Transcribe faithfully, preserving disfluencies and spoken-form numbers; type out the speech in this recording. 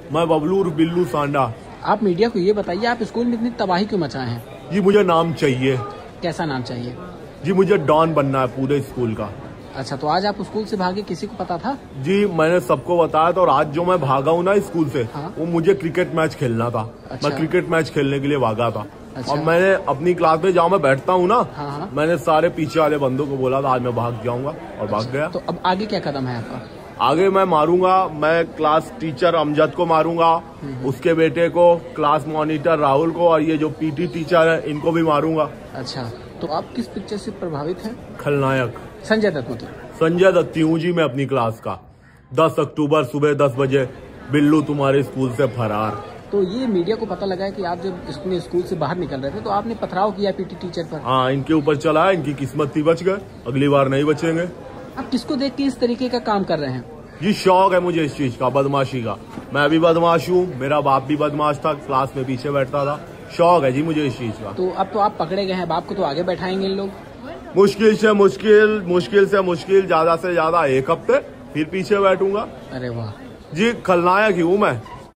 मैं बबलू और बिल्लू सांडा। आप मीडिया को ये बताइए, आप स्कूल में इतनी तबाही क्यों मचाए हैं? जी मुझे नाम चाहिए। कैसा नाम चाहिए? जी मुझे डॉन बनना है पूरे स्कूल का। अच्छा, तो आज आप स्कूल से भागे, किसी को पता था? जी मैंने सबको बताया था, और आज जो मैं भागा हूँ ना स्कूल से, हाँ? वो मुझे क्रिकेट मैच खेलना था। अच्छा। मैं क्रिकेट मैच खेलने के लिए भागा था। अच्छा। और मैंने अपनी क्लास में जहाँ मैं बैठता हूँ ना, हाँ हाँ। मैंने सारे पीछे वाले बंदों को बोला था आज मैं भाग जाऊंगा, और भाग गया। तो अब आगे क्या कदम है आपका? आगे मैं मारूंगा, मैं क्लास टीचर अमजद को मारूंगा, उसके बेटे को, क्लास मॉनिटर राहुल को, और ये जो पीटी टीचर है इनको भी मारूंगा। अच्छा, तो आप किस पिक्चर से प्रभावित हैं? खलनायक। संजय दत्त मतलब? संजय दत्त हूँ जी मैं अपनी क्लास का। दस अक्टूबर सुबह दस बजे बिल्लू तुम्हारे स्कूल से फरार। तो ये मीडिया को पता लगा है कि आप जब अपने स्कूल से बाहर निकल रहे थे तो आपने पथराव किया पीटी टीचर पर? हाँ, इनके ऊपर चला, इनकी किस्मत थी, बच गए, अगली बार नहीं बचेंगे। आप किसको देख के इस तरीके का काम कर रहे हैं? जी शौक है मुझे इस चीज का, बदमाशी का। मैं भी बदमाश हूँ, मेरा बाप भी बदमाश था, क्लास में पीछे बैठता था। शौक है जी मुझे इस चीज का। तो अब तो आप पकड़े गए हैं, बाप को तो आगे बैठाएंगे इन लोग? मुश्किल से मुश्किल मुश्किल से मुश्किल ज्यादा से ज्यादा एक हफ्ते, फिर पीछे बैठूंगा। अरे वाह जी खलनायक ही हूँ मैं।